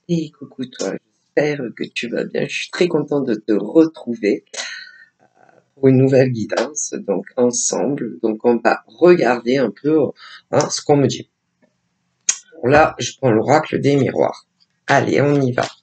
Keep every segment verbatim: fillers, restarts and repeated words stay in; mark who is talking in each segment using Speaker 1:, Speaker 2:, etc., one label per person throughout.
Speaker 1: Et coucou toi, j'espère que tu vas bien. Je suis très contente de te retrouver pour une nouvelle guidance, donc ensemble. Donc on va regarder un peu hein, ce qu'on me dit. Là, je prends l'oracle des miroirs. Allez, on y va.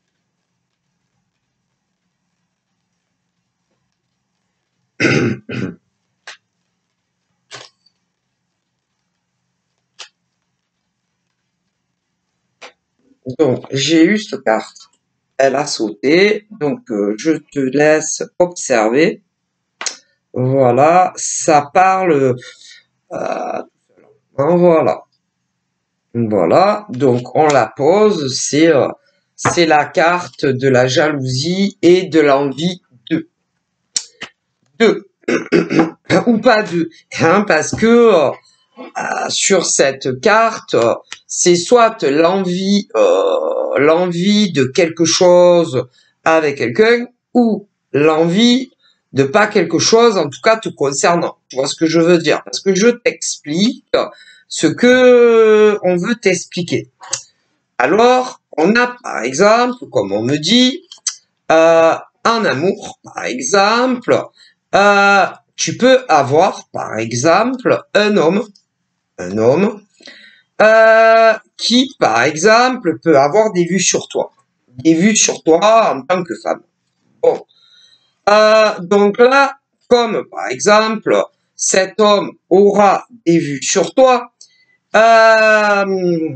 Speaker 1: Donc, j'ai eu cette carte. Elle a sauté. Donc, euh, je te laisse observer. Voilà, ça parle... Euh, voilà. Voilà, donc on la pose, c'est euh, c'est la carte de la jalousie et de l'envie de deux ou pas deux, hein, parce que euh, euh, sur cette carte, euh, c'est soit l'envie euh, l'envie de quelque chose avec quelqu'un ou l'envie de pas quelque chose, en tout cas te concernant. Tu vois ce que je veux dire? Parce que je t'explique ce que on veut t'expliquer. Alors, on a par exemple, comme on me dit, euh, en amour, par exemple, euh, tu peux avoir, par exemple, un homme, un homme, euh, qui, par exemple, peut avoir des vues sur toi, des vues sur toi en tant que femme. Bon, euh, donc là, comme par exemple, cet homme aura des vues sur toi, euh,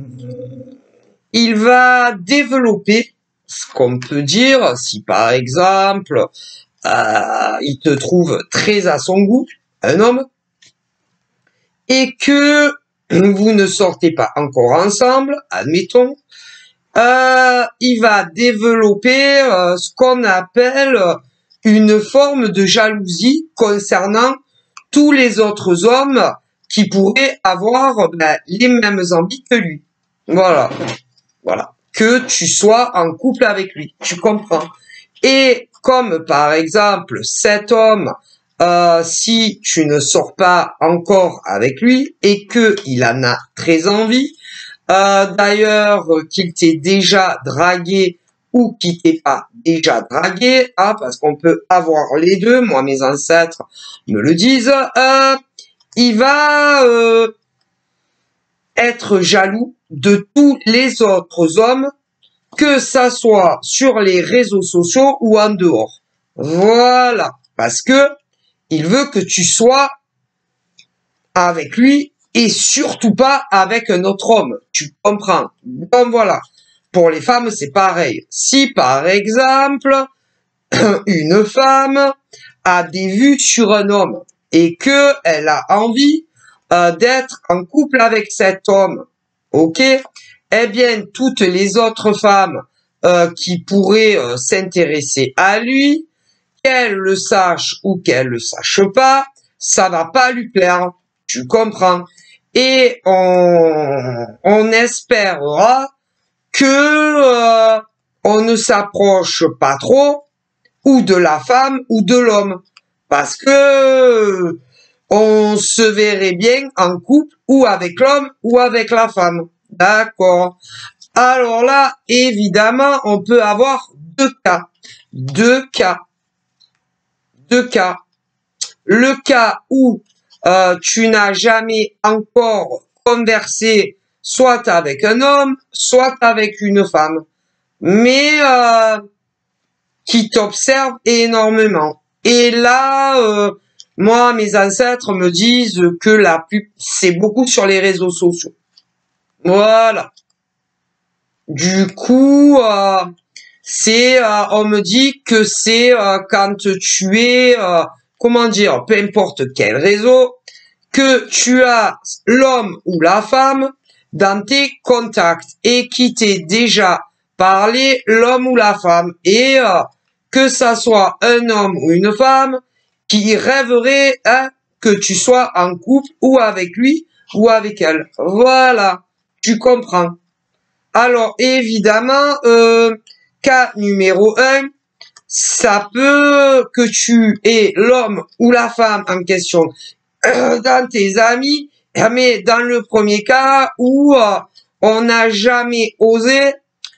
Speaker 1: il va développer ce qu'on peut dire si par exemple euh, il te trouve très à son goût, un homme, et que vous ne sortez pas encore ensemble, admettons, euh, il va développer euh, ce qu'on appelle une forme de jalousie concernant tous les autres hommes qui pourraient avoir ben, les mêmes envies que lui. Voilà. Voilà. Que tu sois en couple avec lui. Tu comprends? Et comme par exemple cet homme, euh, si tu ne sors pas encore avec lui et que il en a très envie, euh, d'ailleurs qu'il t'ait déjà dragué ou qu'il t'ait pas déjà dragué, hein, parce qu'on peut avoir les deux, moi mes ancêtres me le disent, euh, il va euh, être jaloux de tous les autres hommes, que ça soit sur les réseaux sociaux ou en dehors. Voilà. Parce que il veut que tu sois avec lui et surtout pas avec un autre homme. Tu comprends? Donc voilà. Pour les femmes, c'est pareil. Si par exemple, une femme a des vues sur un homme et que elle a envie euh, d'être en couple avec cet homme, ok? Eh bien, toutes les autres femmes euh, qui pourraient euh, s'intéresser à lui, qu'elles le sachent ou qu'elles le sachent pas, ça va pas lui plaire. Tu comprends? Et on, on espérera que euh, on ne s'approche pas trop ou de la femme ou de l'homme, parce que on se verrait bien en couple ou avec l'homme ou avec la femme. D'accord. Alors là, évidemment, on peut avoir deux cas. Deux cas. Deux cas. Le cas où euh, tu n'as jamais encore conversé soit avec un homme, soit avec une femme, mais euh, qui t'observe énormément. Et là, euh, moi, mes ancêtres me disent que la pub, c'est beaucoup sur les réseaux sociaux. Voilà. Du coup, euh, c'est, euh, on me dit que c'est euh, quand tu es, euh, comment dire, peu importe quel réseau, que tu as l'homme ou la femme dans tes contacts et qui t'est déjà parlé l'homme ou la femme et euh, que ça soit un homme ou une femme qui rêverait hein, que tu sois en couple ou avec lui ou avec elle. Voilà, tu comprends. Alors évidemment, euh, cas numéro un, ça peut que tu aies l'homme ou la femme en question euh, dans tes amis, mais dans le premier cas où euh, on n'a jamais osé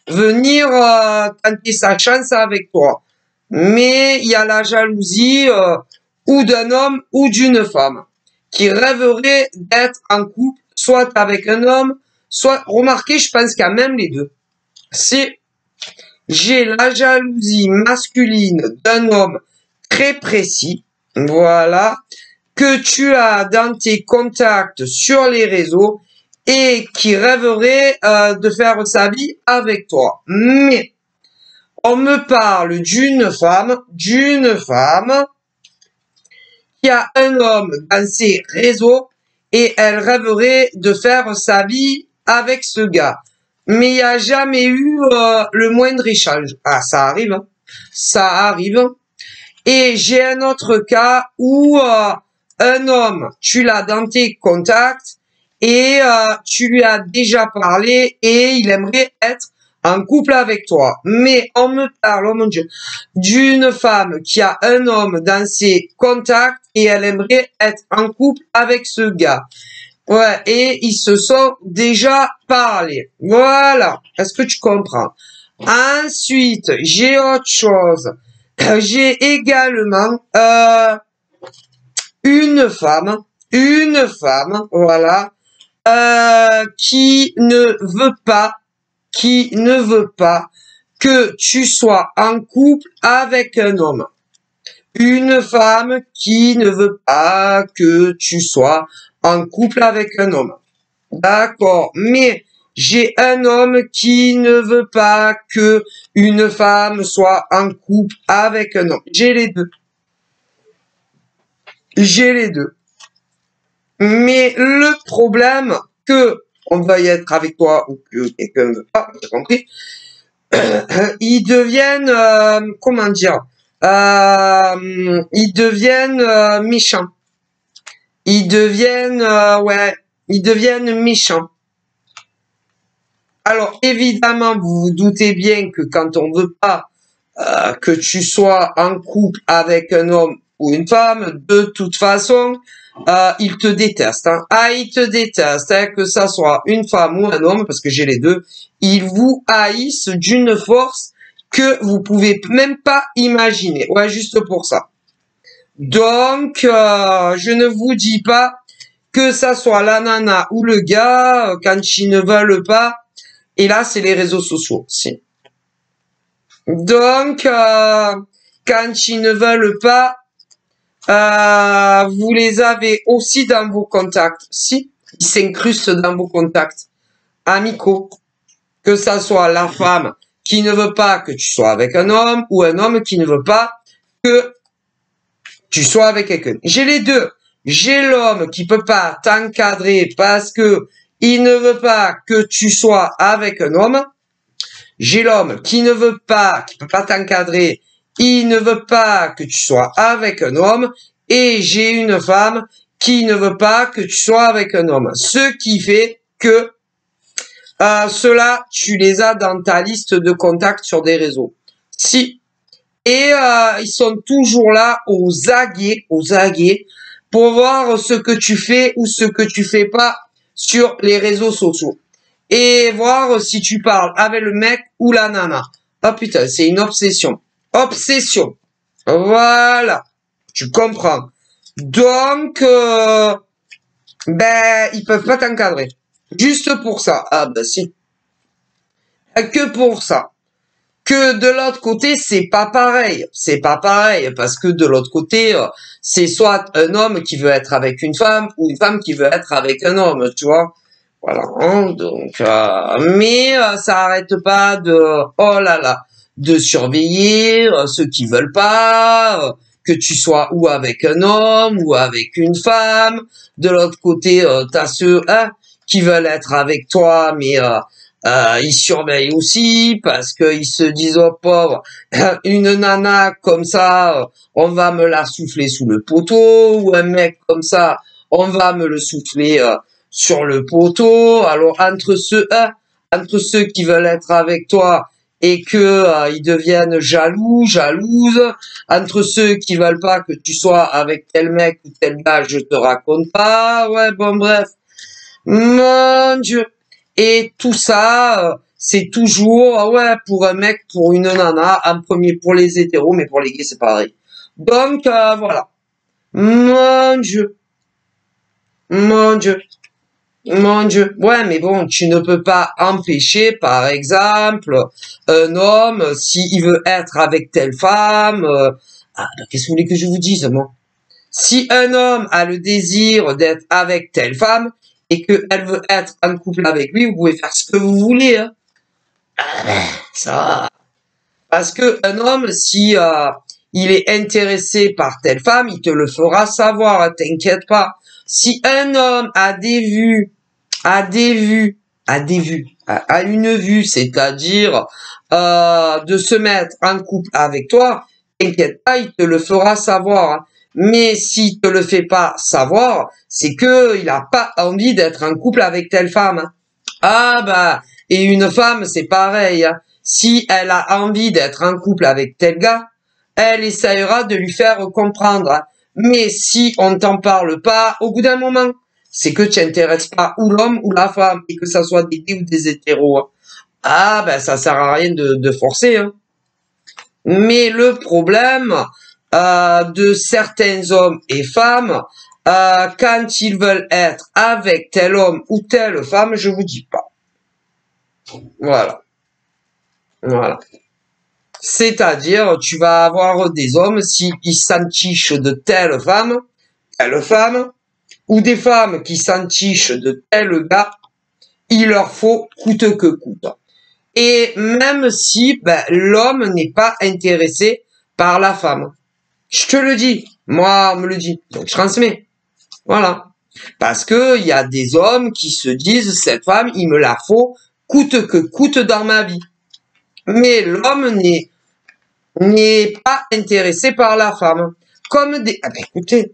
Speaker 1: venir euh, tenter sa chance avec toi. Mais il y a la jalousie euh, ou d'un homme ou d'une femme qui rêverait d'être en couple, soit avec un homme, soit, remarquez, je pense qu'il y a même les deux. Si j'ai la jalousie masculine d'un homme très précis, voilà, que tu as dans tes contacts sur les réseaux et qui rêverait euh, de faire sa vie avec toi. Mais on me parle d'une femme, d'une femme qui a un homme dans ses réseaux et elle rêverait de faire sa vie avec ce gars. Mais il n'y a jamais eu euh, le moindre échange. Ah, ça arrive, hein. Ça arrive. Et j'ai un autre cas où euh, un homme, tu l'as dans tes contacts et euh, tu lui as déjà parlé et il aimerait être en couple avec toi. Mais on me parle, oh mon Dieu, d'une femme qui a un homme dans ses contacts et elle aimerait être en couple avec ce gars. Ouais, et ils se sont déjà parlé. Voilà. Est-ce que tu comprends? Ensuite, j'ai autre chose. J'ai également euh, une femme, une femme, voilà, euh, qui ne veut pas, qui ne veut pas que tu sois en couple avec un homme. Une femme qui ne veut pas que tu sois en couple avec un homme. D'accord, mais j'ai un homme qui ne veut pas que une femme soit en couple avec un homme. J'ai les deux. J'ai les deux. Mais le problème que on veuille être avec toi ou que quelqu'un ne veut pas, j'ai compris, ils deviennent, euh, comment dire, euh, ils deviennent euh, méchants. Ils deviennent, euh, ouais, ils deviennent méchants. Alors, évidemment, vous vous doutez bien que quand on veut pas euh, que tu sois en couple avec un homme ou une femme, de toute façon, euh, ils te détestent. Hein. Ah, ils te détestent, hein, que ça soit une femme ou un homme, parce que j'ai les deux. Ils vous haïssent d'une force que vous pouvez même pas imaginer. Ouais, juste pour ça. Donc, euh, je ne vous dis pas que ça soit la nana ou le gars, quand ils ne veulent pas. Et là, c'est les réseaux sociaux, si. Donc, euh, quand ils ne veulent pas, euh, vous les avez aussi dans vos contacts. Si, ils s'incrustent dans vos contacts amicaux. Que ça soit la femme qui ne veut pas que tu sois avec un homme ou un homme qui ne veut pas que tu sois avec quelqu'un. J'ai les deux. J'ai l'homme qui peut pas t'encadrer parce que il ne veut pas que tu sois avec un homme. J'ai l'homme qui ne veut pas, qui peut pas t'encadrer, il ne veut pas que tu sois avec un homme. Et j'ai une femme qui ne veut pas que tu sois avec un homme. Ce qui fait que euh, ceux-là, tu les as dans ta liste de contacts sur des réseaux. Si. Et euh, ils sont toujours là aux aguets, aux aguets, pour voir ce que tu fais ou ce que tu fais pas sur les réseaux sociaux. Et voir si tu parles avec le mec ou la nana. Ah putain, c'est une obsession. Obsession. Voilà. Tu comprends. Donc, euh, ben, ils peuvent pas t'encadrer. Juste pour ça. Ah ben si. Que pour ça. Que de l'autre côté, c'est pas pareil. C'est pas pareil. Parce que de l'autre côté, c'est soit un homme qui veut être avec une femme ou une femme qui veut être avec un homme, tu vois. Voilà, hein, donc, euh, mais euh, ça arrête pas de, oh là là, de surveiller euh, ceux qui veulent pas, euh, que tu sois ou avec un homme ou avec une femme. De l'autre côté, euh, t'as ceux hein, qui veulent être avec toi, mais euh, euh, ils surveillent aussi parce qu'ils se disent, oh pauvre, une nana comme ça, on va me la souffler sous le poteau, ou un mec comme ça, on va me le souffler euh, sur le poteau. Alors entre ceux hein, entre ceux qui veulent être avec toi et que euh, ils deviennent jaloux, jalouses, entre ceux qui veulent pas que tu sois avec tel mec ou tel gars, je te raconte pas. Ouais, bon bref. Mon Dieu. Et tout ça, euh, c'est toujours, ah ouais, pour un mec, pour une nana, en premier pour les hétéros, mais pour les gays, c'est pareil. Donc, euh, voilà. Mon Dieu. Mon Dieu. Mon Dieu. Ouais, mais bon, tu ne peux pas empêcher, par exemple, un homme, s'il veut être avec telle femme, euh, ah, ben, qu'est-ce que vous voulez que je vous dise, moi? Si un homme a le désir d'être avec telle femme, et qu'elle veut être en couple avec lui, vous pouvez faire ce que vous voulez, hein. Ah ben, ça. Parce que un homme, si euh, il est intéressé par telle femme, il te le fera savoir, hein, t'inquiète pas. Si un homme a des vues, a des vues, a des vues, a, a une vue, c'est-à-dire euh, de se mettre en couple avec toi, t'inquiète pas, il te le fera savoir, hein. Mais s'il te le fait pas savoir, c'est que il a pas envie d'être en couple avec telle femme, hein. Ah bah, et une femme, c'est pareil, hein. Si elle a envie d'être en couple avec tel gars, elle essaiera de lui faire comprendre, hein. Mais si on t'en parle pas, au bout d'un moment, c'est que tu n'intéresses pas ou l'homme ou la femme, et que ça soit des gays ou des hétéros, hein. Ah ben ça sert à rien de, de forcer, hein. Mais le problème euh, de certains hommes et femmes, euh, quand ils veulent être avec tel homme ou telle femme, je vous dis pas. Voilà. Voilà. C'est-à-dire, tu vas avoir des hommes, s'ils s'entichent de telle femme, telle femme, ou des femmes qui s'entichent de tel gars, il leur faut coûte que coûte. Et même si ben, l'homme n'est pas intéressé par la femme. Je te le dis, moi on me le dit, donc je transmets. Voilà. Parce que il y a des hommes qui se disent, cette femme, il me la faut coûte que coûte dans ma vie. Mais l'homme n'est n'est pas intéressé par la femme. Comme des... Ah ben écoutez,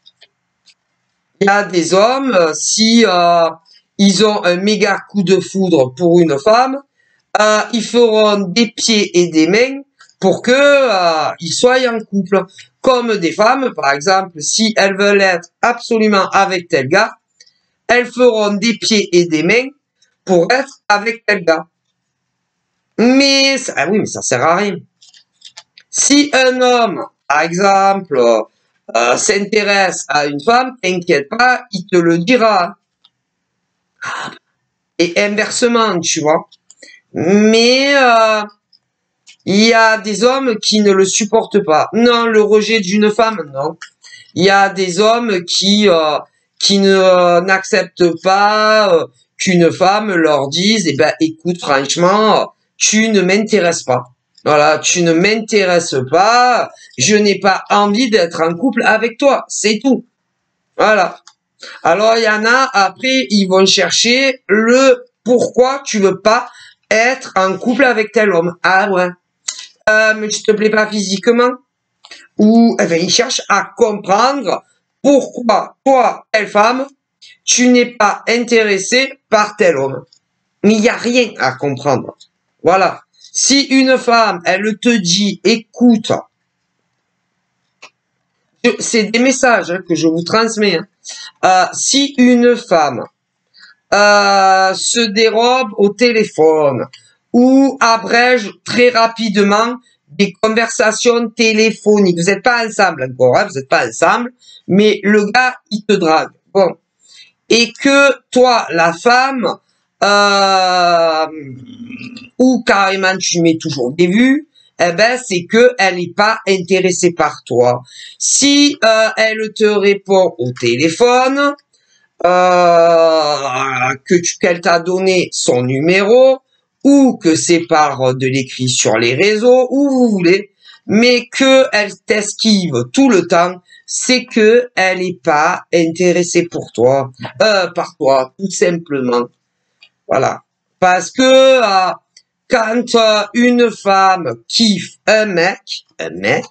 Speaker 1: il y a des hommes, si euh, ils ont un méga coup de foudre pour une femme, euh, ils feront des pieds et des mains pour que euh, ils soient en couple. Comme des femmes, par exemple, si elles veulent être absolument avec tel gars, elles feront des pieds et des mains pour être avec tel gars. Mais, ça, ah oui, mais ça sert à rien. Si un homme, par exemple, euh, s'intéresse à une femme, t'inquiète pas, il te le dira. Et inversement, tu vois. Mais euh, il y a des hommes qui ne le supportent pas. Non, le rejet d'une femme, non. Il y a des hommes qui euh, qui ne euh, n'acceptent pas euh, qu'une femme leur dise, eh ben, écoute, franchement, tu ne m'intéresses pas. Voilà, tu ne m'intéresses pas, je n'ai pas envie d'être en couple avec toi, c'est tout. Voilà. Alors, il y en a, après, ils vont chercher le pourquoi tu veux pas être en couple avec tel homme. Ah ouais. Euh, mais tu te plais pas physiquement? Ou, eh ben, ils cherchent à comprendre pourquoi toi, telle femme, tu n'es pas intéressé par tel homme. Mais il n'y a rien à comprendre. Voilà. Si une femme, elle te dit, écoute, c'est des messages hein, que je vous transmets. Hein. Euh, si une femme euh, se dérobe au téléphone ou abrège très rapidement des conversations téléphoniques, vous n'êtes pas ensemble encore, hein, vous n'êtes pas ensemble, mais le gars, il te drague. Bon. Et que toi, la femme, euh, ou carrément tu mets toujours des vues, eh ben c'est que elle n'est pas intéressée par toi. Si euh, elle te répond au téléphone, euh, que tu qu'elle t'a donné son numéro, ou que c'est par de l'écrit sur les réseaux, où vous voulez, mais que elle t'esquive tout le temps, c'est que elle n'est pas intéressée pour toi, euh, par toi, tout simplement. Voilà. Parce que euh, quand euh, une femme kiffe un mec, un mec,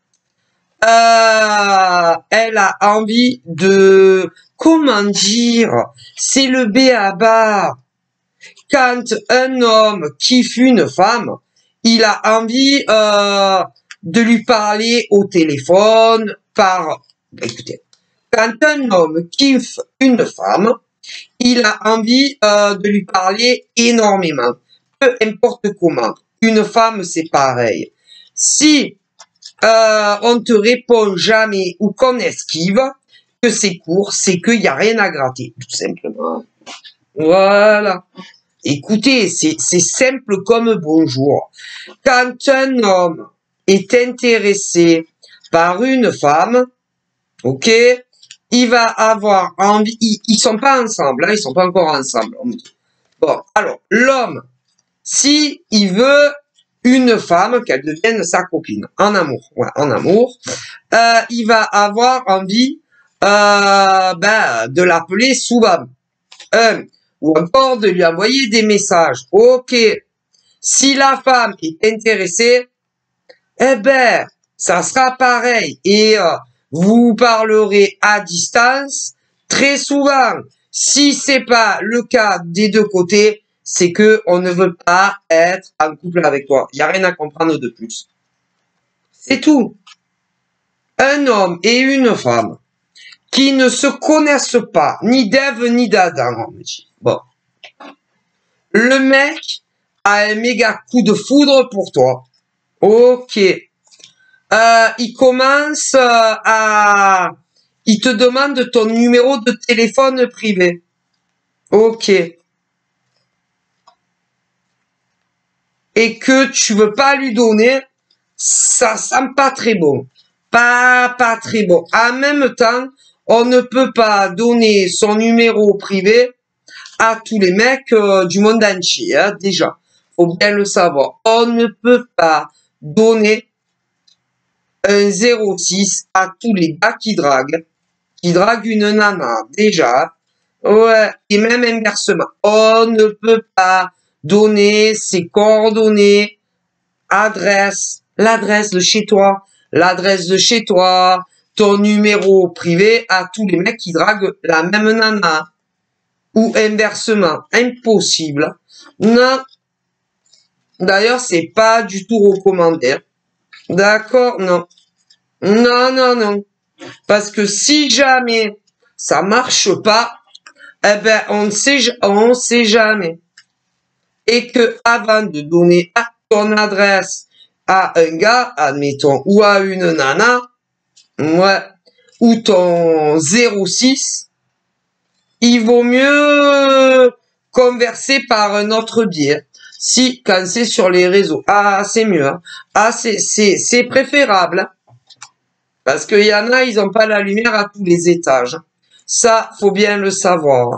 Speaker 1: euh, elle a envie de, comment dire, c'est le b à bas. Quand un homme kiffe une femme, il a envie euh, de lui parler au téléphone par... Écoutez, quand un homme kiffe une femme, il a envie euh, de lui parler énormément. peu importe comment. Une femme, c'est pareil. Si euh, on te répond jamais ou qu'on esquive, que c'est court, c'est qu'il n'y a rien à gratter, tout simplement. Voilà. Écoutez, c'est simple comme bonjour. Quand un homme est intéressé par une femme, ok, il va avoir envie, ils, ils sont pas ensemble, hein, ils sont pas encore ensemble. On me dit. Bon, alors, l'homme, si il veut une femme, qu'elle devienne sa copine, en amour, ouais, en amour, euh, il va avoir envie euh, ben, de l'appeler souvent, un, ou encore de lui envoyer des messages. Ok, si la femme est intéressée, eh ben, ça sera pareil, et euh, vous parlerez à distance très souvent. Si c'est pas le cas des deux côtés, c'est que on ne veut pas être en couple avec toi. Il n'y a rien à comprendre de plus. C'est tout. Un homme et une femme qui ne se connaissent pas, ni d'Ève ni d'Adam, on me dit. Bon. Le mec a un méga coup de foudre pour toi. Ok. Euh, il commence à... Il te demande ton numéro de téléphone privé. Ok. Et que tu veux pas lui donner, ça sent pas très bon. Pas, pas très bon. En même temps, on ne peut pas donner son numéro privé à tous les mecs euh, du monde entier, hein, déjà. Faut bien le savoir. On ne peut pas donner un zéro six à tous les gars qui draguent, qui draguent une nana, déjà. Ouais, et même inversement. On ne peut pas donner ses coordonnées, adresse, l'adresse de chez toi, l'adresse de chez toi, ton numéro privé à tous les mecs qui draguent la même nana. Ou inversement. Impossible. Non. D'ailleurs, c'est pas du tout recommandé. D'accord? Non. Non, non, non. Parce que si jamais ça marche pas, eh ben, on ne sait, on sait jamais. Et que avant de donner ton adresse à un gars, admettons, ou à une nana, ouais, ou ton zéro six, il vaut mieux converser par un autre biais. Si, quand c'est sur les réseaux, ah, c'est mieux, hein. Ah, c'est, c'est, c'est préférable, hein. Parce qu'il y en a, ils n'ont pas la lumière à tous les étages. Ça, faut bien le savoir.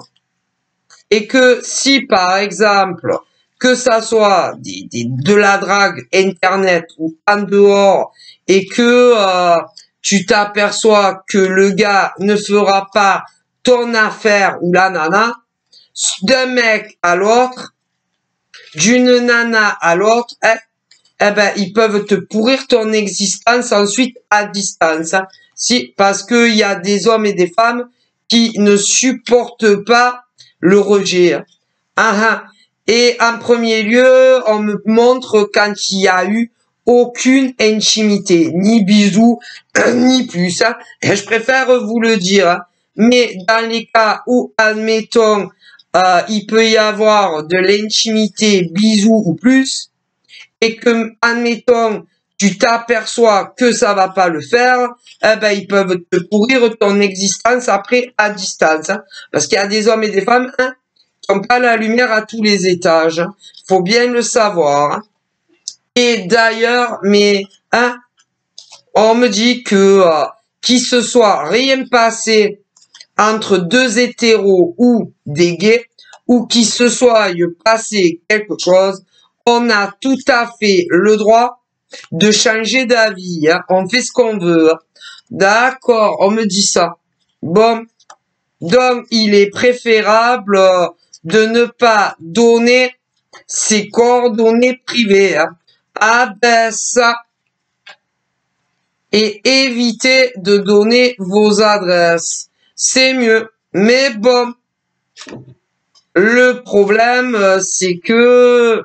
Speaker 1: Et que si, par exemple, que ça soit des, des, de la drague internet ou en dehors, et que euh, tu t'aperçois que le gars ne fera pas ton affaire ou la nana, d'un mec à l'autre, d'une nana à l'autre, hein, eh ben, ils peuvent te pourrir ton existence ensuite à distance. Hein. Si, parce qu'il y a des hommes et des femmes qui ne supportent pas le rejet. Hein. Ah, ah. Et en premier lieu, on me montre quand il y a eu aucune intimité, ni bisous, ni plus. Hein. Et je préfère vous le dire. Hein. Mais dans les cas où, admettons, euh, il peut y avoir de l'intimité, bisous ou plus, et que, admettons, tu t'aperçois que ça va pas le faire, eh ben, ils peuvent te pourrir ton existence après à distance. Hein. Parce qu'il y a des hommes et des femmes hein, qui n'ont pas la lumière à tous les étages. Hein. Faut bien le savoir. Hein. Et d'ailleurs, mais hein, on me dit que euh, qu'il se soit rien passé entre deux hétéros ou des gays, ou qu'il se soit passé quelque chose, on a tout à fait le droit de changer d'avis. Hein. On fait ce qu'on veut. Hein. D'accord, on me dit ça. Bon, donc il est préférable euh, de ne pas donner ses coordonnées privées. Hein. Ah ben ça. Et éviter de donner vos adresses. C'est mieux. Mais bon, le problème, c'est que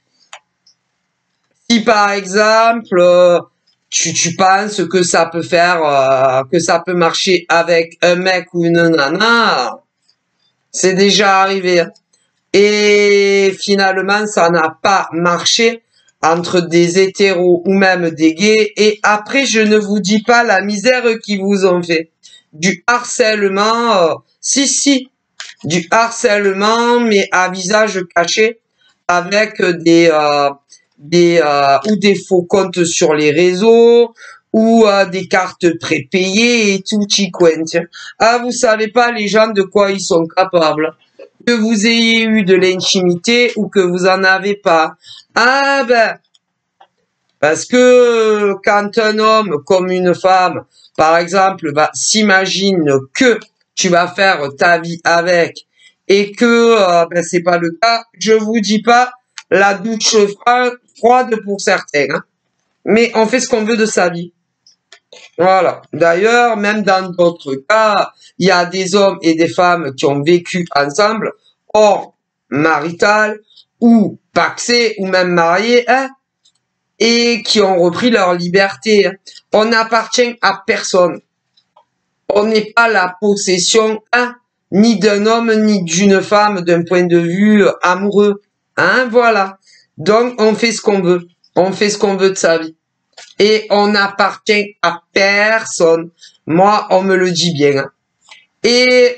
Speaker 1: si par exemple, euh, tu, tu penses que ça peut faire, euh, que ça peut marcher avec un mec ou une nana, c'est déjà arrivé. Et finalement, ça n'a pas marché entre des hétéros ou même des gays. Et après, je ne vous dis pas la misère qu'ils vous ont fait. Du harcèlement, euh, si, si, du harcèlement, mais à visage caché, avec des, euh, des, euh, ou des faux comptes sur les réseaux, ou euh, des cartes prépayées et tout chiquente. Ah, vous savez pas les gens de quoi ils sont capables. Que vous ayez eu de l'intimité ou que vous en avez pas. Ah ben, parce que quand un homme comme une femme, par exemple, bah, s'imagine que tu vas faire ta vie avec et que euh, ben, c'est pas le cas, je vous dis pas la douche froide pour certains, hein. Mais on fait ce qu'on veut de sa vie. Voilà. D'ailleurs, même dans d'autres cas, il y a des hommes et des femmes qui ont vécu ensemble, hors marital, ou paxés, ou même mariés, hein, et qui ont repris leur liberté. On n'appartient à personne. On n'est pas la possession, hein, ni d'un homme, ni d'une femme, d'un point de vue amoureux. Hein, voilà. Donc, on fait ce qu'on veut. On fait ce qu'on veut de sa vie. Et on n'appartient à personne. Moi, on me le dit bien. Hein. Et,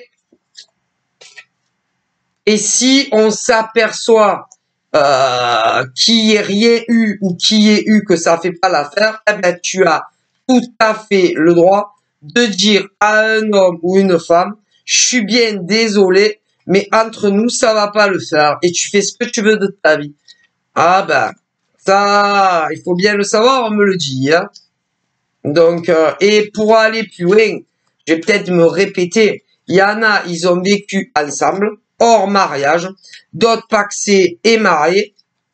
Speaker 1: et si on s'aperçoit euh, qu'il n'y ait rien eu ou qu'il y ait eu que ça fait pas l'affaire, eh ben, tu as tout à fait le droit de dire à un homme ou une femme, je suis bien désolé, mais entre nous, ça va pas le faire. Et tu fais ce que tu veux de ta vie. Ah ben, ça, il faut bien le savoir, on me le dit. Hein. Donc, euh, et pour aller plus loin, je vais peut-être me répéter, il y en a, ils ont vécu ensemble, hors mariage, d'autres paxés et mariés,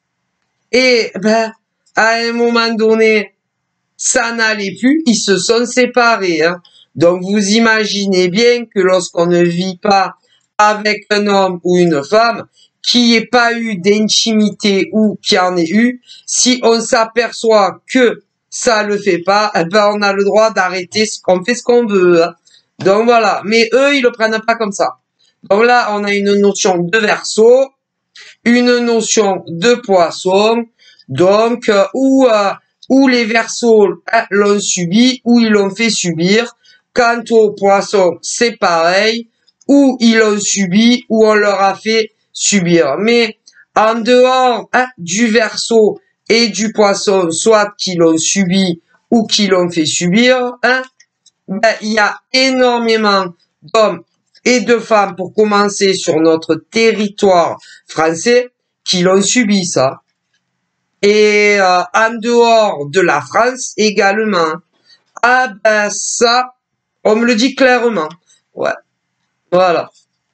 Speaker 1: et ben, à un moment donné, ça n'allait plus, ils se sont séparés. Hein. Donc, vous imaginez bien que lorsqu'on ne vit pas avec un homme ou une femme, qu'il n'y ait pas eu d'intimité ou qu'il y en ait eu, si on s'aperçoit que ça le fait pas, eh ben on a le droit d'arrêter, ce qu'on fait ce qu'on veut. Hein. Donc voilà, mais eux, ils le prennent pas comme ça. Donc là, on a une notion de Verseau, une notion de Poisson, donc euh, où, euh, où les Verseaux hein, l'ont subi, ou ils l'ont fait subir. Quant aux Poissons, c'est pareil, où ils l'ont subi, ou on leur a fait subir. Mais en dehors hein, du Verseau et du Poisson, soit qu'ils l'ont subi ou qu'ils l'ont fait subir, hein, ben, il y a énormément d'hommes et de femmes, pour commencer sur notre territoire français, qui l'ont subi ça. Et euh, en dehors de la France également. Ah ben ça, on me le dit clairement. Ouais, voilà.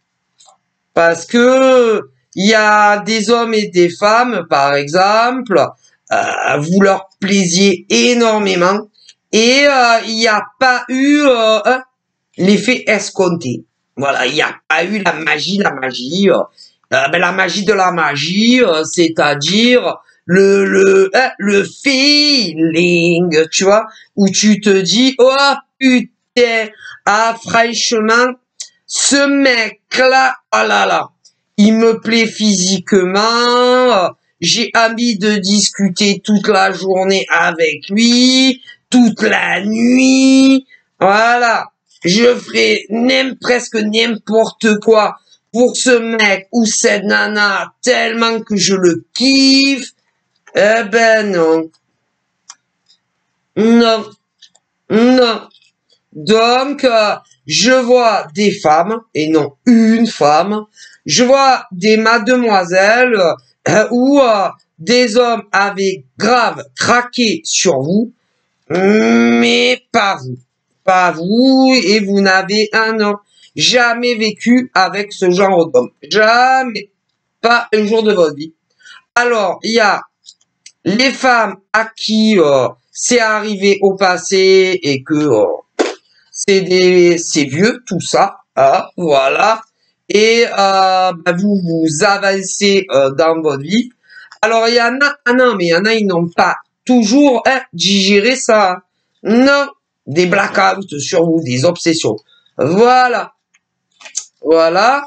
Speaker 1: Parce que il y a des hommes et des femmes, par exemple, euh, vous leur plaisiez énormément et euh, il n'y a pas eu euh, hein, l'effet escompté. Voilà, il n'y a pas eu la magie, la magie, euh, euh, ben, la magie de la magie, euh, c'est-à-dire le le hein, le feeling, tu vois, où tu te dis oh putain, ah franchement. Ce mec-là, oh là là, il me plaît physiquement, j'ai envie de discuter toute la journée avec lui, toute la nuit, voilà. Je ferai même presque n'importe quoi pour ce mec ou cette nana tellement que je le kiffe. Eh ben non. Non. Non. Donc, euh, je vois des femmes, et non une femme, je vois des mademoiselles euh, où euh, des hommes avaient grave craqué sur vous, mais pas vous. Pas vous, et vous n'avez un an jamais vécu avec ce genre d'homme. Jamais. Pas un jour de votre vie. Alors, il y a les femmes à qui euh, c'est arrivé au passé et que... Euh, c'est des, c'est vieux, tout ça, hein, voilà. Et euh, bah, vous vous avancez euh, dans votre vie. Alors il y en a, ah non, mais il y en a, ils n'ont pas toujours hein, digéré ça. Non, des blackouts sur vous, des obsessions. Voilà, voilà.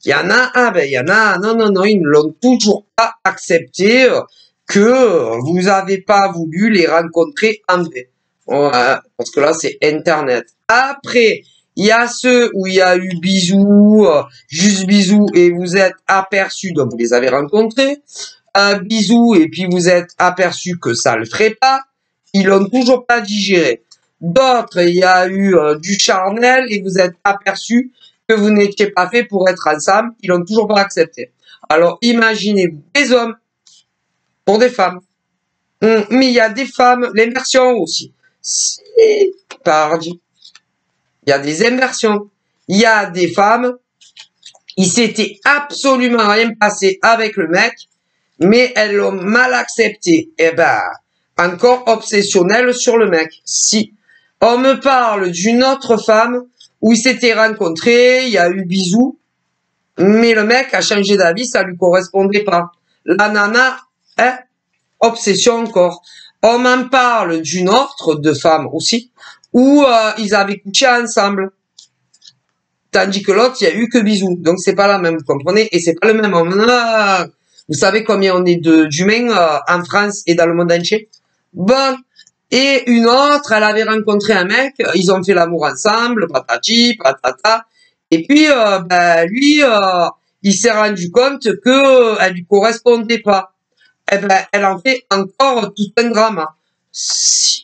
Speaker 1: Il y en a, ah ben il y en a, non, non, non, ils ne l'ont toujours pas accepté euh, que vous n'avez pas voulu les rencontrer en vrai. Ouais, parce que là, c'est Internet. Après, il y a ceux où il y a eu bisous, euh, juste bisous, et vous êtes aperçus, donc vous les avez rencontrés. Un bisou, et puis vous êtes aperçus que ça le ferait pas. Ils l'ont toujours pas digéré. D'autres, il y a eu euh, du charnel, et vous êtes aperçus que vous n'étiez pas fait pour être ensemble. Ils l'ont toujours pas accepté. Alors, imaginez-vous des hommes pour des femmes. Hum, mais il y a des femmes, l'immersion aussi. Si, pardon. Il y a des immersions. Il y a des femmes, il s'était absolument rien passé avec le mec, mais elles l'ont mal accepté. Eh ben, encore obsessionnelle sur le mec. Si on me parle d'une autre femme où ils s'étaient rencontrés, il y a eu bisous, mais le mec a changé d'avis, ça lui correspondait pas. La nana, hein, obsession encore. On m'en parle d'une autre de femme aussi, où euh, ils avaient couché ensemble. Tandis que l'autre, il y a eu que bisous. Donc c'est pas la même, vous comprenez? Et c'est pas le même homme. Ah, vous savez combien on est de d'humains euh, en France et dans le monde entier? Bon. Et une autre, elle avait rencontré un mec, ils ont fait l'amour ensemble, patati, patata. Et puis, euh, ben, lui, euh, il s'est rendu compte que euh, elle lui correspondait pas. Eh ben, elle en fait encore tout un drama. Si.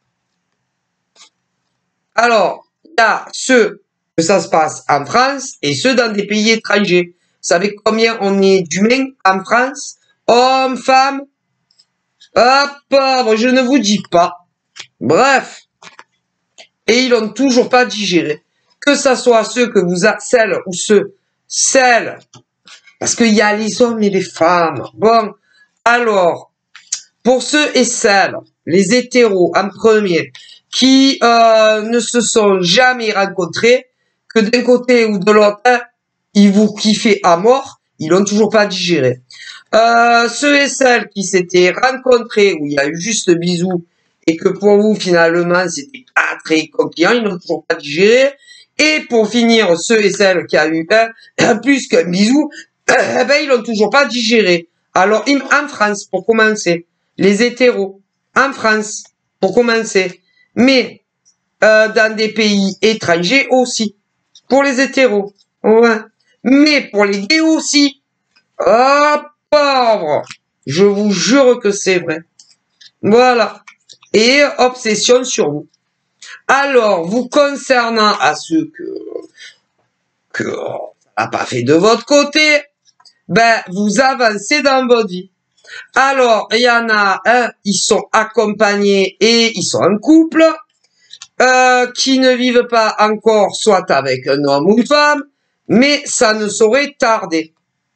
Speaker 1: Alors, il y a ceux que ça se passe en France et ceux dans des pays étrangers. Vous savez combien on est d'humains en France? Hommes, femmes? Hop, bon, je ne vous dis pas. Bref. Et ils l'ont toujours pas digéré. Que ça soit ceux que vous a, celles ou ceux, celles. Parce qu'il y a les hommes et les femmes. Bon. Alors, pour ceux et celles, les hétéros en premier, qui euh, ne se sont jamais rencontrés, que d'un côté ou de l'autre, ils vous kiffaient à mort, ils l'ont toujours pas digéré. Euh, ceux et celles qui s'étaient rencontrés, où il y a eu juste bisous, et que pour vous, finalement, c'était pas très concluant, ils n'ont toujours pas digéré. Et pour finir, ceux et celles qui ont eu un, plus qu'un bisou, eh ben, ils l'ont toujours pas digéré. Alors, en France, pour commencer, les hétéros, en France, pour commencer, mais euh, dans des pays étrangers aussi, pour les hétéros, ouais. Mais pour les gays aussi. Oh, pauvre, je vous jure que c'est vrai. Voilà. Et obsession sur vous. Alors, vous concernant à ceux que que ça n'a pas fait de votre côté, ben, vous avancez dans votre vie. Alors, il y en a un, ils sont accompagnés et ils sont en couple, euh, qui ne vivent pas encore soit avec un homme ou une femme, mais ça ne saurait tarder.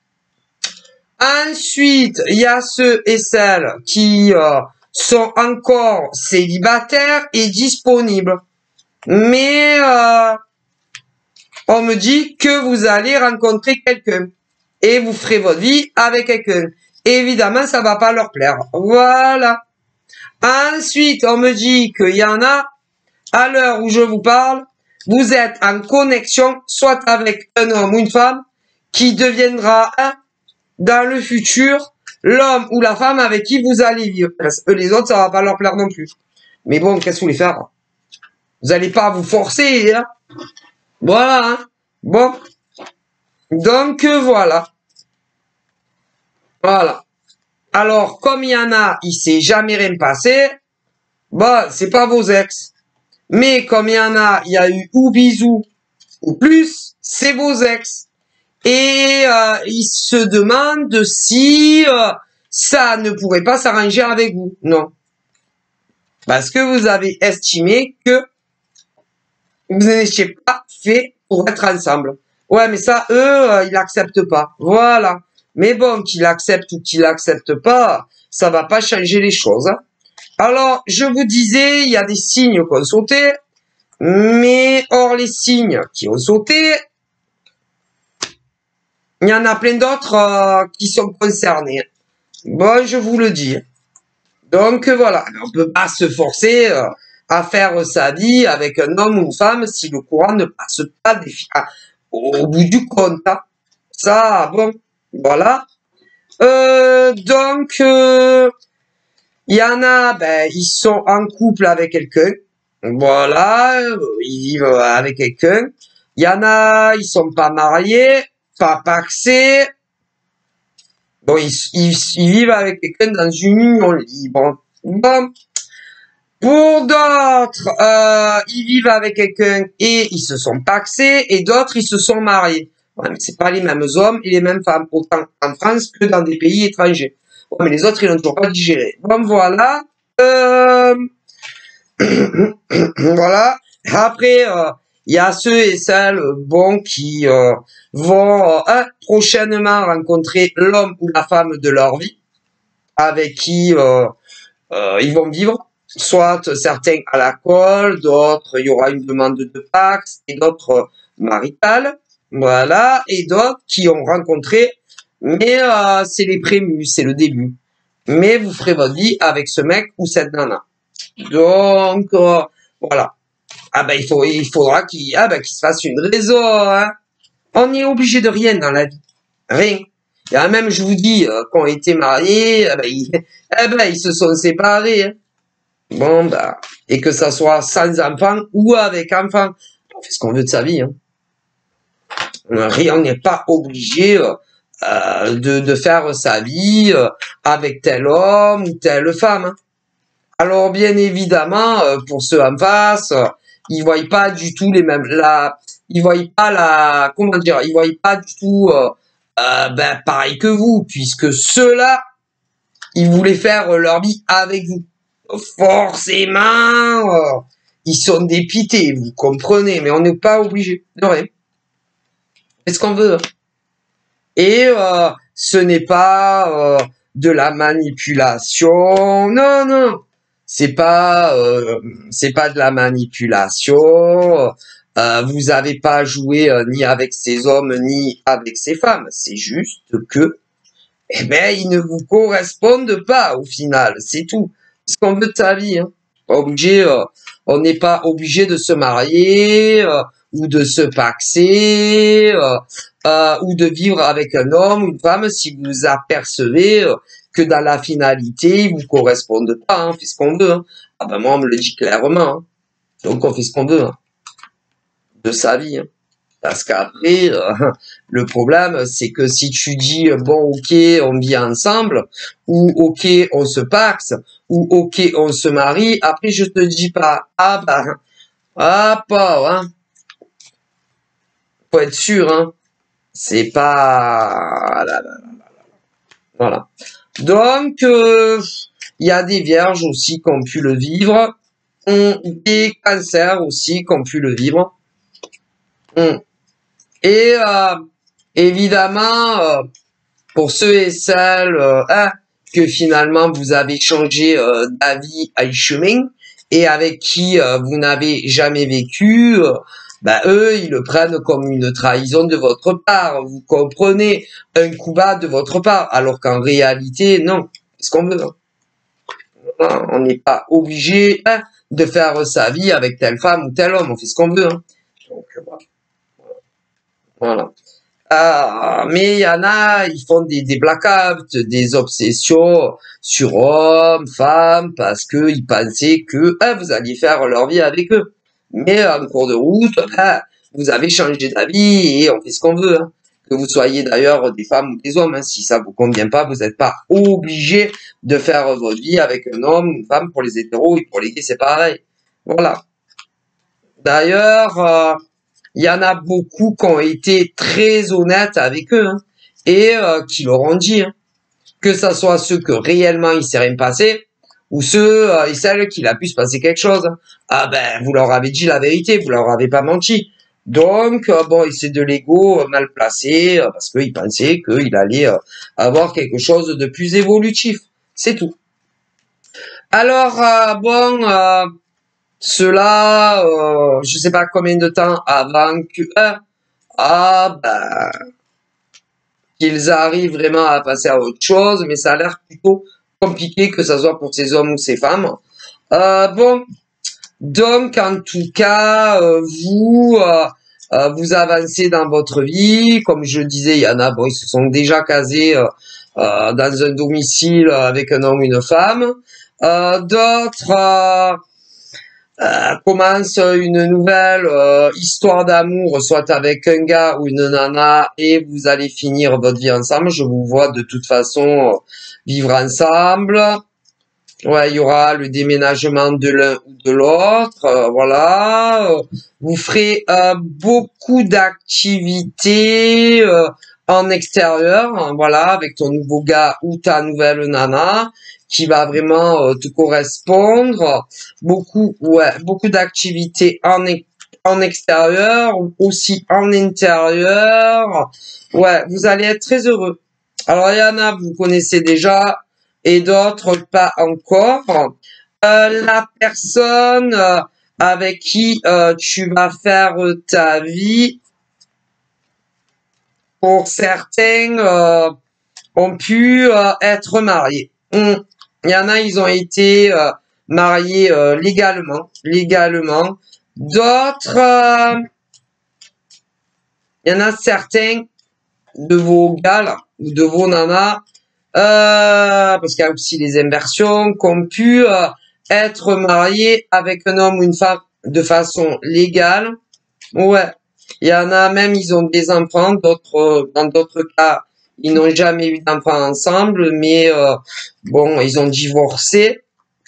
Speaker 1: Ensuite, il y a ceux et celles qui euh, sont encore célibataires et disponibles. Mais euh, on me dit que vous allez rencontrer quelqu'un et vous ferez votre vie avec quelqu'un. Évidemment, ça va pas leur plaire. Voilà. Ensuite, on me dit qu'il y en a, à l'heure où je vous parle, vous êtes en connexion, soit avec un homme ou une femme, qui deviendra un, dans le futur, l'homme ou la femme avec qui vous allez vivre. Parce que les autres, ça va pas leur plaire non plus. Mais bon, qu'est-ce que vous voulez faire? Vous allez pas vous forcer, hein? Voilà, hein? Bon. Donc, euh, voilà. Voilà. Alors, comme il y en a, il s'est jamais rien passé, bah, c'est pas vos ex. Mais comme il y en a, il y a eu ou bisous, ou plus, c'est vos ex. Et euh, ils se demandent si euh, ça ne pourrait pas s'arranger avec vous. Non. Parce que vous avez estimé que vous n'étiez pas fait pour être ensemble. Ouais, mais ça, eux, euh, ils l'acceptent pas. Voilà. Mais bon, qu'ils l'acceptent ou qu'ils l'acceptent pas, ça va pas changer les choses. Hein. Alors, je vous disais, il y a des signes qui ont sauté, mais hors les signes qui ont sauté, il y en a plein d'autres euh, qui sont concernés. Bon, je vous le dis. Donc, voilà, on peut pas se forcer euh, à faire sa vie avec un homme ou une femme si le courant ne passe pas des, ah, au bout du compte. Hein. ça, bon, voilà. Euh, donc, euh, il y en a, ben, ils sont en couple avec quelqu'un. Voilà, euh, ils vivent avec quelqu'un. Il y en a, ils sont pas mariés, pas paxés. Bon, ils, ils, ils vivent avec quelqu'un dans une union libre. Bon. Pour d'autres, euh, ils vivent avec quelqu'un et ils se sont paxés, et d'autres, ils se sont mariés. Ouais, mais c'est pas les mêmes hommes et les mêmes femmes, autant en France que dans des pays étrangers. Ouais, mais les autres, ils n'ont toujours pas digéré. Bon, voilà. Euh... voilà. Après, euh, il y a ceux et celles, bon, qui euh, vont euh, prochainement rencontrer l'homme ou la femme de leur vie, avec qui euh, euh, ils vont vivre. Soit certains à l'alcool, d'autres, il y aura une demande de Pax, et d'autres maritales, voilà, et d'autres qui ont rencontré, mais euh, c'est les prémus, c'est le début. Mais vous ferez votre vie avec ce mec ou cette nana. Donc, euh, voilà. Ah ben, il, faut, il faudra qu'il ah ben, qu'il se fasse une raison, hein. On n'est obligé de rien dans la vie. Rien. Il y a même, je vous dis, euh, quand ils étaient mariés, eh ben, ils, eh ben, ils se sont séparés, hein. Bon, bah, et que ça soit sans enfant ou avec enfant, on fait ce qu'on veut de sa vie. Hein. Rien, on n'est pas obligé euh, de, de faire sa vie euh, avec tel homme ou telle femme. Hein. Alors, bien évidemment, euh, pour ceux en face, euh, ils voient pas du tout les mêmes. La, ils voient pas la, comment dire, ils voient pas du tout euh, euh, ben, pareil que vous, puisque ceux-là, ils voulaient faire leur vie avec vous. Forcément, euh, ils sont dépités, vous comprenez, mais on n'est pas obligé de rien. C'est ce qu'on veut. Hein. Et euh, ce n'est pas euh, de la manipulation, non, non, c'est pas, euh, c'est pas de la manipulation. Euh, vous n'avez pas joué euh, ni avec ces hommes ni avec ces femmes. C'est juste que, eh ben, ils ne vous correspondent pas au final, c'est tout. C'est ce qu'on veut de sa vie, hein. Pas obligé, euh, on n'est pas obligé de se marier euh, ou de se paxer euh, euh, ou de vivre avec un homme ou une femme si vous apercevez euh, que dans la finalité ils vous correspondent pas. Hein, on fait ce qu'on veut. Hein. Ah ben moi on me le dit clairement. Hein. Donc on fait ce qu'on veut hein, de sa vie. Hein. Parce qu'après, euh, le problème, c'est que si tu dis, bon, ok, on vit ensemble, ou ok, on se paxe, ou ok, on se marie, après, je te dis pas, ah bah, ah pas, hein. Faut être sûr, hein. C'est pas... Voilà. Donc, euh, il y a des vierges aussi qui ont pu le vivre, des cancers aussi qui ont pu le vivre. Hum. Et euh, évidemment, euh, pour ceux et celles euh, hein, que finalement vous avez changé euh, d'avis à chemin et avec qui euh, vous n'avez jamais vécu, euh, bah, eux, ils le prennent comme une trahison de votre part. Vous comprenez, un coup bas de votre part, alors qu'en réalité, non. C'est ce qu'on veut. Hein. On n'est pas obligé hein, de faire sa vie avec telle femme ou tel homme. On fait ce qu'on veut. Hein. Donc, voilà. Voilà. Euh, mais il y en a, ils font des, des blackouts, des obsessions sur hommes, femmes, parce que ils pensaient que hein, vous alliez faire leur vie avec eux. Mais en cours de route, hein, vous avez changé d'avis et on fait ce qu'on veut. Hein. Que vous soyez d'ailleurs des femmes ou des hommes, hein. Si ça vous convient pas, vous n'êtes pas obligé de faire votre vie avec un homme ou une femme. Pour les hétéros et pour les gays, c'est pareil. Voilà. D'ailleurs... Euh, il y en a beaucoup qui ont été très honnêtes avec eux hein, et euh, qui leur ont dit hein, que ça soit ceux que réellement il s'est rien passé ou ceux euh, et celles qu'il a pu se passer quelque chose. Hein. Ah ben vous leur avez dit la vérité, vous leur avez pas menti. Donc euh, bon, c'est de l'ego mal placé euh, parce qu'il pensait qu'il allait euh, avoir quelque chose de plus évolutif. C'est tout. Alors euh, bon. Euh, Cela, euh, je sais pas combien de temps avant que, euh, ah, ben, qu'ils arrivent vraiment à passer à autre chose, mais ça a l'air plutôt compliqué que ça soit pour ces hommes ou ces femmes. Euh, bon, donc en tout cas, euh, vous, euh, euh, vous avancez dans votre vie. Comme je disais, il y en a, bon, ils se sont déjà casés euh, euh, dans un domicile avec un homme, une femme. Euh, D'autres euh, euh, commencent une nouvelle euh, histoire d'amour, soit avec un gars ou une nana, et vous allez finir votre vie ensemble. Je vous vois de toute façon euh, vivre ensemble. Ouais, il y aura le déménagement de l'un ou de l'autre, euh, voilà. Euh, Vous ferez euh, beaucoup d'activités euh, en extérieur, hein, voilà, avec ton nouveau gars ou ta nouvelle nana, qui va vraiment euh, te correspondre. Beaucoup, ouais, beaucoup d'activités en ex- en extérieur, aussi en intérieur. Ouais, vous allez être très heureux. Alors, il y en a, vous connaissez déjà, et d'autres pas encore. Euh, la personne euh, avec qui euh, tu vas faire ta vie, pour certains, euh, ont pu euh, être mariés. Hum. Il y en a, ils ont été euh, mariés euh, légalement, légalement. D'autres, euh, il y en a certains de vos gars là, ou de vos nanas, euh, parce qu'il y a aussi les inversions, qui ont pu euh, être mariés avec un homme ou une femme de façon légale. Ouais, il y en a même, ils ont des enfants, d'autres, dans d'autres cas, ils n'ont jamais eu d'enfants ensemble, mais euh, bon, ils ont divorcé.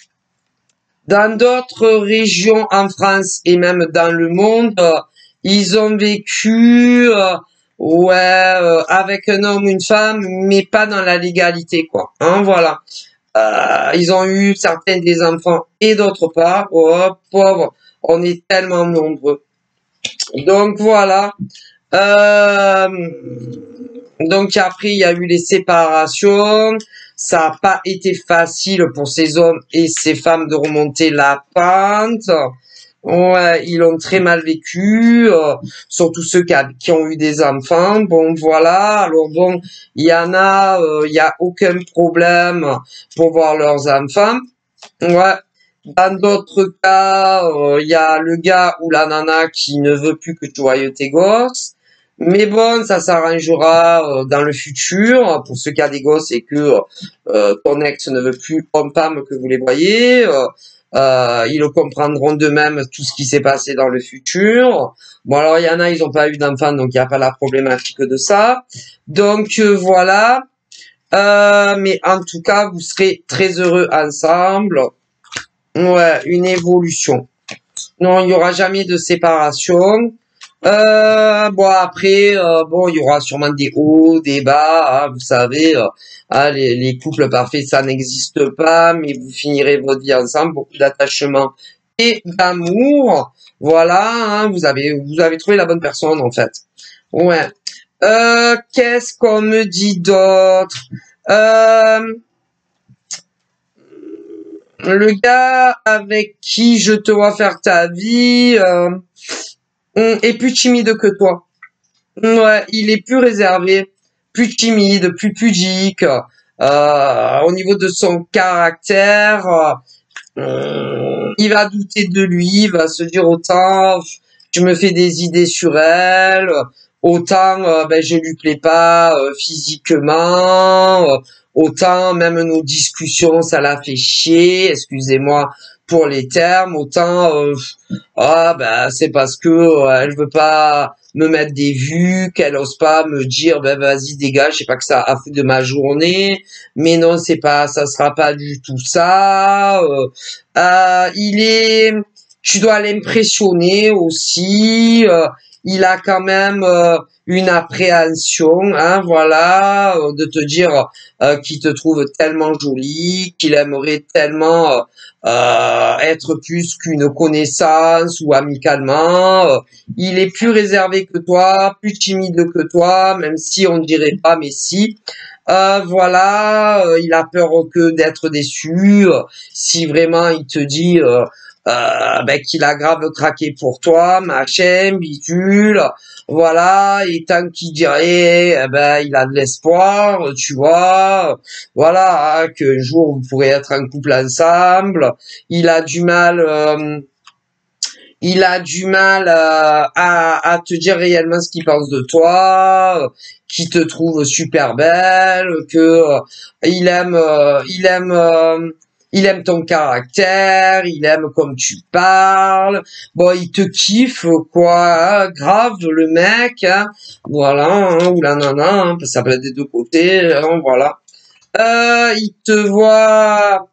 Speaker 1: Dans d'autres régions en France et même dans le monde, euh, ils ont vécu, euh, ouais, euh, avec un homme ou une femme, mais pas dans la légalité, quoi. Hein, voilà. Euh, ils ont eu certains des enfants et d'autres pas. Oh, pauvre, on est tellement nombreux. Donc voilà. Euh, donc après, il y a eu les séparations. Ça n'a pas été facile pour ces hommes et ces femmes de remonter la pente. Ouais, ils l'ont très mal vécu, euh, surtout ceux qui, a- qui ont eu des enfants. Bon, voilà. Alors bon, il y en a, euh, il y a aucun problème pour voir leurs enfants. Ouais. Dans d'autres cas, euh, il y a le gars ou la nana qui ne veut plus que tu voies tes gosses. Mais bon, ça s'arrangera euh, dans le futur pour ceux qui ont des gosses et que euh, ton ex ne veut plus homme-femme que vous les voyez. Euh, euh, ils le comprendront d'eux-mêmes tout ce qui s'est passé dans le futur. Bon, alors il y en a, ils n'ont pas eu d'enfants, donc il n'y a pas la problématique de ça. Donc euh, voilà. Euh, mais en tout cas, vous serez très heureux ensemble. Ouais, une évolution. Non, il y aura jamais de séparation. Euh, bon après, euh, bon, il y aura sûrement des hauts, des bas. Hein, vous savez, euh, hein, les, les couples parfaits, ça n'existe pas, mais vous finirez votre vie ensemble, beaucoup d'attachement et d'amour. Voilà, hein, vous avez, vous avez trouvé la bonne personne en fait. Ouais. Euh, qu'est-ce qu'on me dit d'autre? Euh, Le gars avec qui je te vois faire ta vie euh, est plus timide que toi. Ouais, il est plus réservé, plus timide, plus pudique. Euh, au niveau de son caractère, euh, il va douter de lui, il va se dire autant je me fais des idées sur elle, autant euh, ben je lui plais pas euh, physiquement, euh, autant même nos discussions ça la fait chier, excusez-moi pour les termes, autant euh, ah ben c'est parce que euh, elle veut pas me mettre des vues, qu'elle ose pas me dire ben vas-y dégage, je sais pas que ça a fait de ma journée, mais non c'est pas, ça sera pas du tout ça. Euh, euh, il est, tu dois l'impressionner aussi. Euh, il a quand même euh, une appréhension, hein, voilà, euh, de te dire euh, qu'il te trouve tellement jolie, qu'il aimerait tellement euh, euh, être plus qu'une connaissance ou amicalement. Euh, il est plus réservé que toi, plus timide que toi, même si on ne dirait pas, mais si. Euh, voilà, euh, il a peur que d'être déçu. Euh, si vraiment il te dit euh, euh, ben, qu'il a grave craqué pour toi, machin, bidule, voilà, et tant qu'il dirait, eh ben, il a de l'espoir, tu vois, voilà, hein, qu'un jour vous pourrez être en couple ensemble. Il a du mal, euh, il a du mal euh, à, à te dire réellement ce qu'il pense de toi, euh, qu'il te trouve super belle, que euh, il aime, euh, il aime, euh, il aime ton caractère, il aime comme tu parles. Bon, il te kiffe quoi, hein, grave le mec, hein, voilà, hein, ou la nana, hein, ça peut être des deux côtés, hein, voilà. Euh, il te voit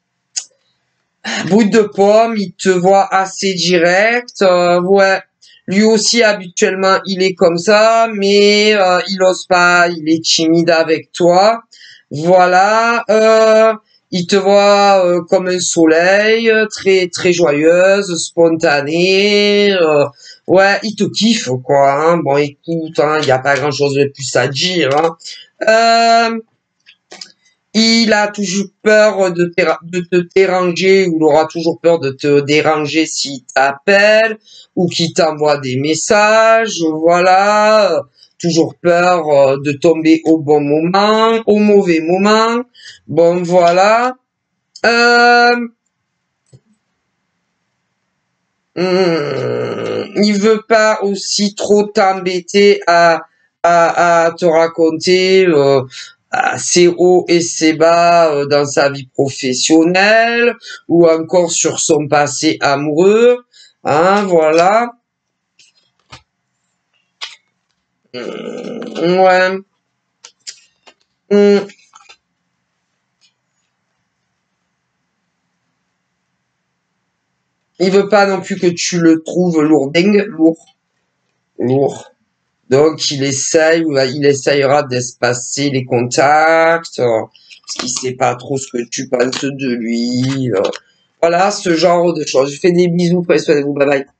Speaker 1: bout de pomme, il te voit assez direct. Euh, ouais, lui aussi habituellement il est comme ça, mais euh, il ose pas, il est timide avec toi. Voilà, euh, il te voit euh, comme un soleil, très très joyeuse, spontanée. Euh, ouais, il te kiffe quoi. Hein. Bon, écoute, il hein, y a pas grand chose de plus à dire. Hein. Euh, il a toujours peur de, de te déranger, ou il aura toujours peur de te déranger s'il t'appelle ou qu'il t'envoie des messages. Voilà, toujours peur euh, de tomber au bon moment, au mauvais moment. Bon, voilà. Euh, hum, il veut pas aussi trop t'embêter à, à, à te raconter euh, ses hauts et ses bas euh, dans sa vie professionnelle ou encore sur son passé amoureux. Hein, voilà. Hum, ouais. Hum, il veut pas non plus que tu le trouves lourdingue, lourd, lourd. Donc il essaye, il essayera d'espacer les contacts, euh, parce qu'il sait pas trop ce que tu penses de lui. euh. Voilà, ce genre de choses. Je fais des bisous, prenez soin de vous, bye bye.